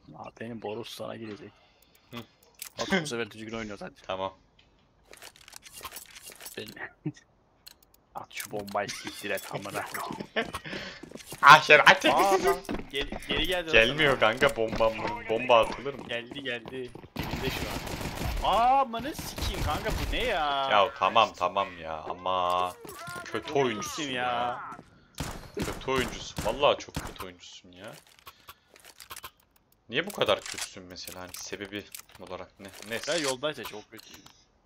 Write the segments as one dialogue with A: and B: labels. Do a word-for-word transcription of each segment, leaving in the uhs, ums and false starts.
A: Aa, benim Boros sana girecek.
B: Hı.
A: Bak bu sefer düzgün oynuyor hadi.
B: Tamam.
A: Ben... At şu bombayı siktir et amına.
B: Aşer aç.
A: Aa geri, geri geldi.
B: Gelmiyor kanka bombam. Bomba atılır mı?
A: Geldi geldi. Elinde şu an. Aa amanı sikeyim kanka bu ne ya?
B: Ya tamam tamam ya ama kötü oyuncusun
A: Kim
B: ya.
A: ya?
B: Kötü oyuncusun. Vallahi çok kötü oyuncusun ya. Niye bu kadar kötüsün mesela? Hani sebebi olarak ne? Ne?
A: Ben yoldaysa çok kötüyüm.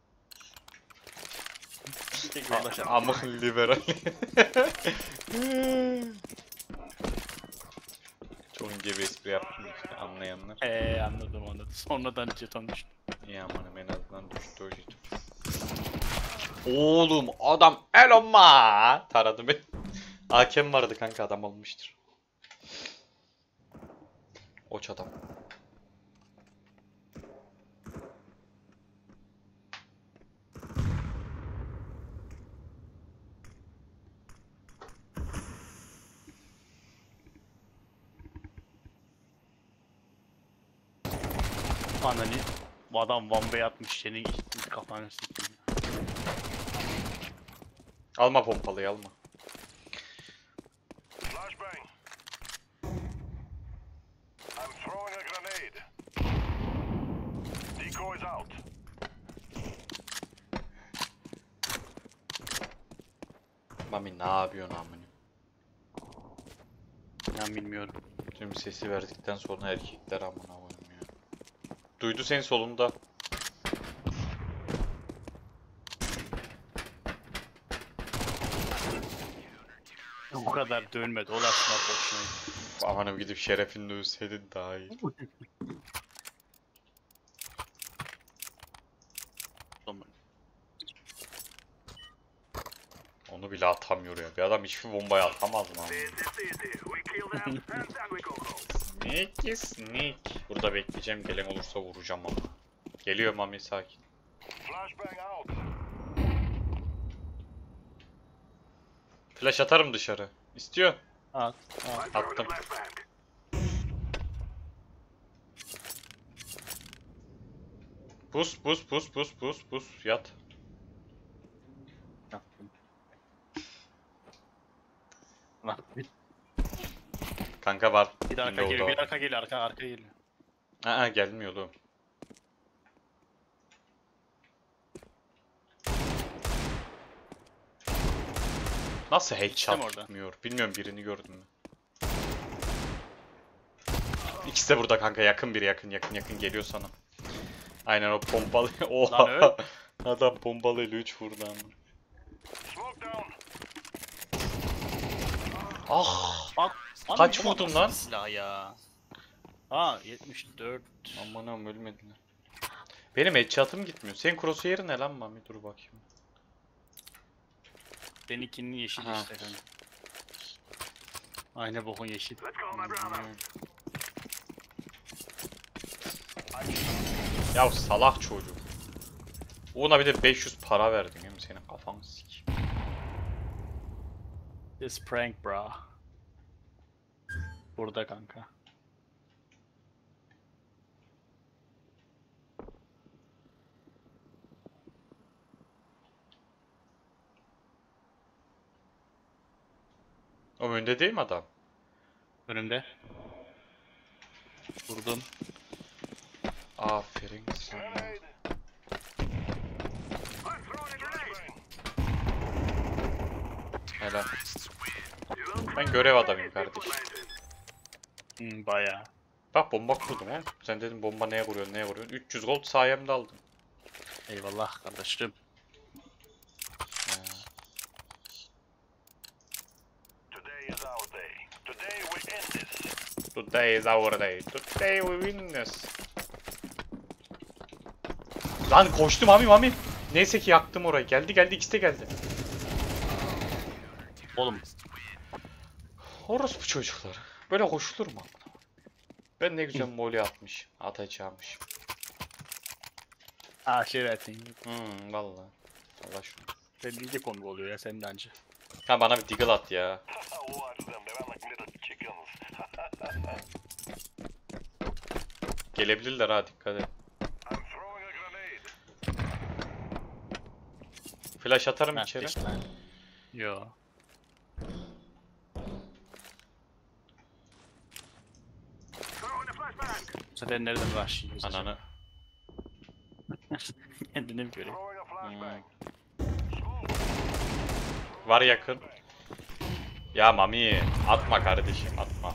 A: Tek yoldaş
B: A- Ama liberal. Çok ince bir espri yaptım işte, anlayanlar.
A: Eee anladım anladım. Sonradan jeton düştü.
B: İyi amanım en azından düştü o jeton. Oğlum adam eloma taradı beni. Hakem vardı kanka adam olmuştur. Oç adam.
A: Ananı. Bu adam Vamba'ya atmış senin kafanı sikeyim.
B: Alma pompalıyı alma.
C: Flashbang. I'm throwing a grenade. Decoys out.
B: Mami ne yapıyorsun amına?
A: Ben bilmiyorum.
B: Tüm sesi verdikten sonra erkekler amına koyayım ya. Duydu senin solunda.
A: Bu kadar dönmedi. Ulaşma boşuna.
B: Amanım gidip şerefini dövseydin daha iyi. Onu bile atamıyor ya. Bir adam hiçbir bombayı atamaz mı? Sneaky sneak. Burada bekleyeceğim. Gelen olursa vuracağım ama. Geliyor Mami sakin.
C: Flashbang out.
B: Flash atarım dışarı. İstiyor.
A: At. At.
B: Attım. Bus bus bus bus bus bus yat.
A: Yaptım. Lan bir,
B: Kanka var.
A: bir de arka
B: Yine
A: geliyor.
B: o
A: Bir
B: da.
A: arka geliyor. Arka arka geliyor.
B: Aa gelmiyor oğlum. Nasıl headshot
A: orada.
B: tutmuyor? Bilmiyorum birini gördün mü? İkisi de burada kanka yakın biri yakın yakın yakın geliyor sana. Aynen o pompalı. Oha.
A: Lan öl.
B: Adam pompalıyla üç vurdu ama.
C: Smoke down.
B: Ah.
A: Bak.
B: Kaç
A: Abi, bu
B: vurdun
A: nasıl
B: lan?
A: bir silah ya. Ha yetmiş dört.
B: Amanım ölmediler. Benim headshot'ım gitmiyor. Senin crosshair'ın ne lan Mami? Dur bakayım.
A: Benimkinin yeşil
B: Ha.
A: işte kanka. Aynı bokun yeşil.
C: Let's go, my brother.
B: Ya salak çocuk. Ona bir de beş yüz para verdim ya senin kafanı sik.
A: This prank bra. Burada kanka.
B: O önde değil mi adam?
A: Önümde. Vurdum.
B: Aferin sana.
C: Grenade. I'm throwing a grenade.
B: Helal. Ben görev adamıyım kardeşim.
A: Hmm, bayağı.
B: Bak bomba kurdum ha. Sen dedim bomba neye kuruyorsun neye kuruyorsun. üç yüz gold sayemde aldım.
A: Eyvallah kardeşim.
B: Ha.
C: Today is our day. Today we end this.
B: Today is our day. Today we win this. Lan koştum Mami Mami. Neyse ki yaktım orayı. Geldi geldi ikisi de geldi.
A: Oğlum.
B: Orospu çocuklar. Böyle koşulur mu? Ben ne güzel molly atmış. Atacağımış.
A: Aşiretin.
B: Hmm valla. Allah şunu.
A: Sen iyice komik oluyor ya sen de anca.
B: Ha bana bir deagle at ya.
C: Watch them. They run like little chickens.
B: Gelebilirler ha, dikkat et.
C: I'm throwing a grenade.
B: Flash atarım
A: Ha,
B: içeri.
A: işte. Yo.
C: Throwing a flashbang.
A: Bu sefer nereden rush'ıyız?
B: Ananı.
A: Kendine mi göre?
C: Throwing a flashbang.
B: Var yakın. Ya Mami atma kardeşim, atma.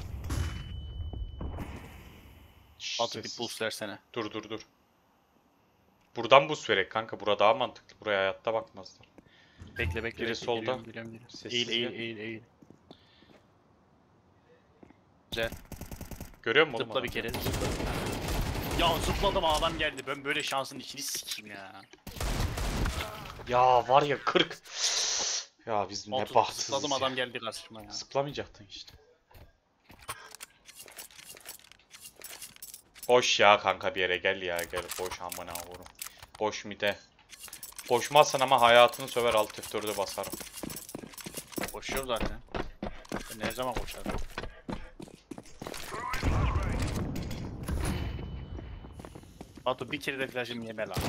A: Altı bir
B: Ses-
A: boost versene.
B: Dur dur dur. Buradan boost verek kanka. Bura daha mantıklı. Buraya hayatta bakmazlar.
A: Bekle bekle.
B: Biri
A: bekle.
B: solda.
A: Geliyorum, geliyorum, geliyorum.
B: Sessiz
A: Eğil eğil
B: gel.
A: eğil eğil. Güzel.
B: Görüyor musun oğlum
A: Zıpla bir
B: adamı?
A: kere zıpla. Ya zıpladım adam geldi. Ben böyle şansın içini sikeyim ya.
B: Ya var ya kırk. Ya biz ne
A: Otuz
B: bahtsızız
A: zıpladım
B: ya.
A: adam geldi karşıma ya.
B: Zıplamayacaktın işte. Koş ya kanka bir yere gel ya gel koş amına oğlum. Koş mide. Koşmazsan ama hayatını söver alt F dört'e basarım.
A: Koşuyor zaten. Ben ne zaman koşarım? Batu bir kere de flash'ımı yeme lan.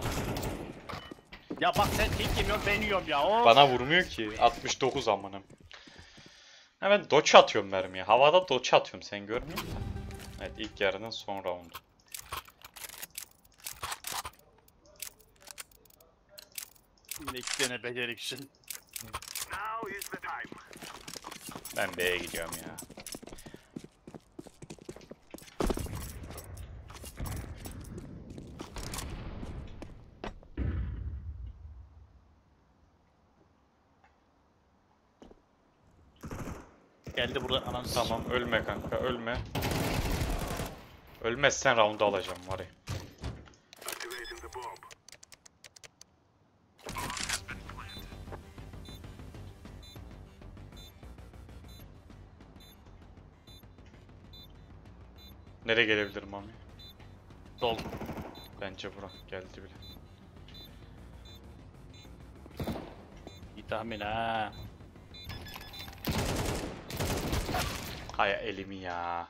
A: Ya bak sen tek yemiyorsun ben yiyorum ya. Of.
B: Bana vurmuyor ki. altmış dokuz amınım. Ha ben doç atıyorum mermiye. Havada doç atıyorum sen görmüyor musun? Evet ilk yarının son roundu.
A: Yine iki tane beceriksiz.
C: Now is the time.
B: Ben B'ye gidiyorum ya.
A: Geldi burada ananı
B: Tamam ölme kanka ölme. Ölmezsen roundu alacağım var ya.
C: Activating the bomb.
B: Nereye gelebilir Mami?
A: Sol.
B: Bence bura geldi bile.
A: İyi tahmin ha.
B: Hay elimi ya.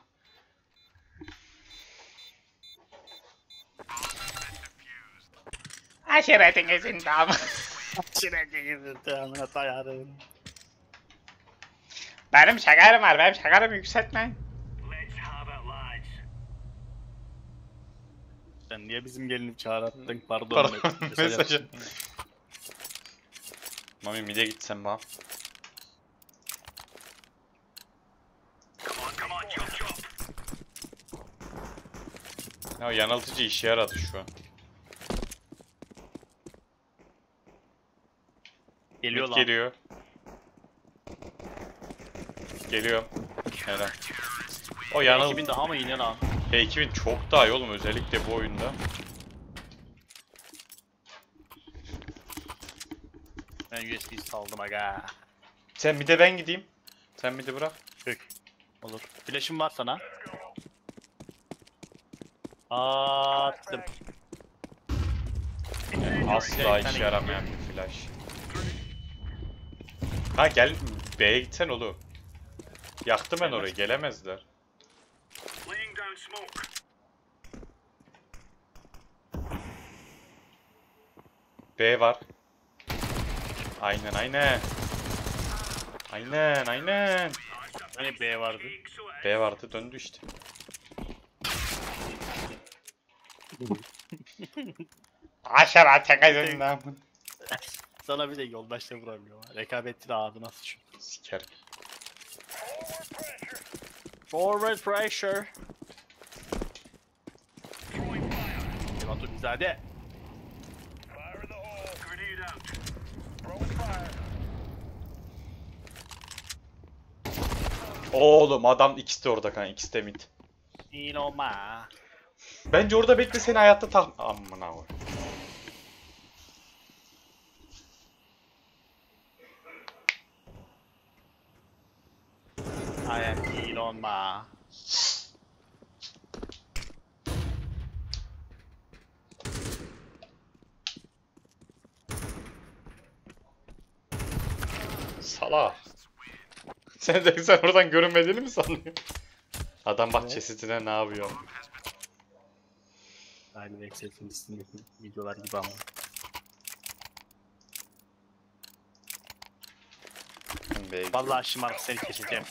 B: Aşiretiniz damı.
A: Çilek girdi amına dayarım.
B: Benim şekerim var, benim şekerimi yükseltmeyin.
C: Let's have it, lads.
A: Sen niye bizim gelini çağırttın? Pardon.
B: Pardon,
A: mesaj
B: mesaj
A: attım.
B: Mami mide gitsen bana.
C: Come on, come on, chop chop.
B: Ya yanıltıcı işe yaradı şu an.
A: Geliyor
B: Mid
A: lan.
B: geliyor. Geliyor. Helal. O yanıl...
A: iki bin daha mı yine lan?
B: P iki bin çok daha iyi oğlum özellikle bu oyunda.
A: Ben U S B saldım aga.
B: Sen bir de ben gideyim. Sen bir de bırak.
A: Dök. Olur. Flash'ım var sana. Attım.
B: Asla işe yaramayan bir flash. Ha gel B'ye gitsen oğlum. Yaktım ben orayı gelemezler.
C: Laying down smoke.
B: B var. Aynen aynen. Aynen aynen.
A: Hani B vardı.
B: B vardı döndü işte. Aşağı çekeceğim.
A: Sana bir de yoldaşla vuramıyor. Rekabetçi ağzına sıçıyor.
B: Siker.
A: Forward pressure. Batu bizade.
C: Fire in the hole. Grenade out. Throwing fire.
B: Oğlum adam ikisi de orada kan ikisi de mid.
A: İnoma.
B: Bence orada bekle seni hayatta tak... Amına koy.
A: I am Elon Ma.
B: Salak. Sen de sen oradan görünmediğini mi sanıyorsun? Adam bak
A: Evet.
B: çeşitine ne yapıyor?
A: Aynı Excel'in üstündeki videolar gibi ama.
B: Be-
A: Vallahi şımarık seni keseceğim.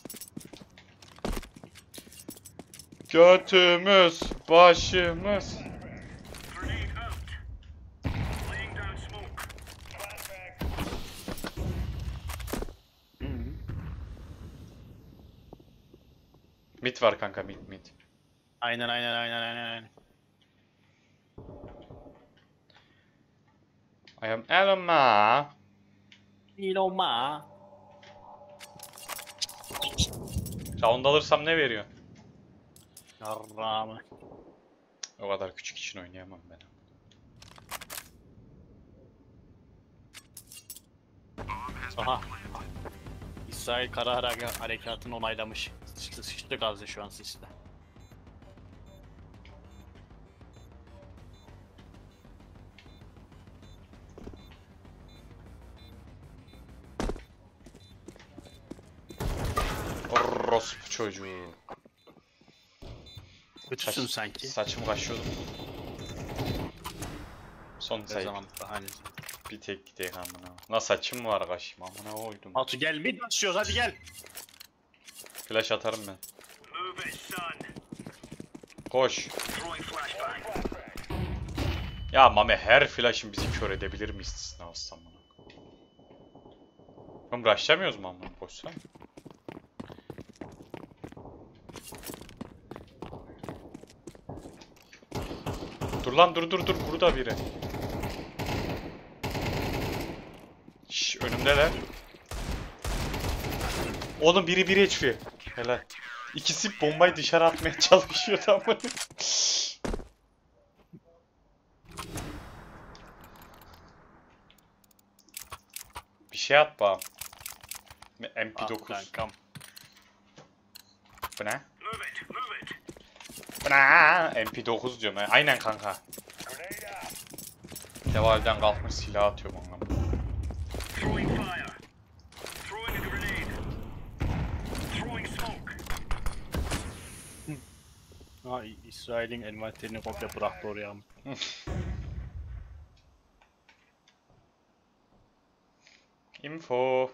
B: Götümüz, başımız.
C: Grenade out. Laying down smoke. Flashbang.
A: Hı -hı.
B: Mid var kanka, mid mid.
A: Aynen aynen aynen aynen aynen.
B: I am Elon Ma.
A: İloma.
B: Round alırsam ne veriyor?
A: Yarrağımı.
B: O kadar küçük için oynayamam ben.
A: Aha. İsrail kara hare- harekatını onaylamış. Sıçtı sıçtı Gazze şu an siste.
B: Orospu çocuğu.
A: Kötüsün
B: Saç-
A: sanki.
B: Saçımı kaşıyordum. Son
A: Ne
B: sayı.
A: zaman hani.
B: Bir tek gideyim amına. Nasıl saçım var kaşım amına koydum.
A: Batu gel bir başlıyoruz hadi gel.
B: Flash atarım ben.
C: Move it, son.
B: Koş.
C: Throwing flashbang.
B: Ya Mame, her flash'ın bizi kör edebilir mi istisnası amına? Oğlum rushlamıyoruz mu amına boşsa? Dur lan, dur dur dur, burada biri. Şşş, önümdeler. Oğlum biri biri H P. Helal. İkisi bombayı dışarı atmaya çalışıyor ama. Bir şey at bana. M P
A: Ah
B: dokuz.
A: kankam.
C: Move
B: Bu ne?
C: it, move it.
B: Bu ne? M P dokuz diyorum. Aynen kanka.
C: Grenade out.
B: Devalden kalkmış silah atıyorum ona.
C: Throwing fire. Throwing a grenade. Throwing smoke.
A: Ha İsrail'in envanterini komple bıraktı oraya.
B: Info.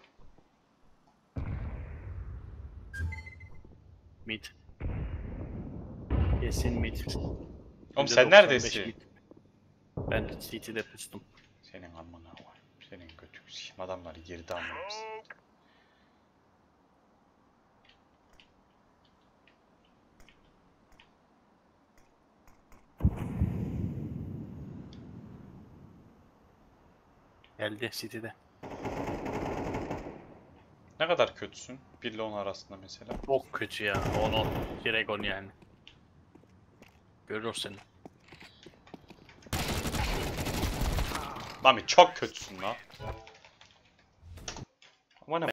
A: Mid. Kesin mid.
B: Oğlum sen neredesin?
A: Ben C T'de pustum.
B: Senin amına var. Senin götün s**im, adamları geride almamışsın.
C: Smoke.
A: Geldi City'de.
B: Ne kadar kötüsün? bir ile on arasında mesela.
A: Çok kötü ya. Onu Dragon yani. Görürsün.
B: Mami çok kötüsün lan. Ama ne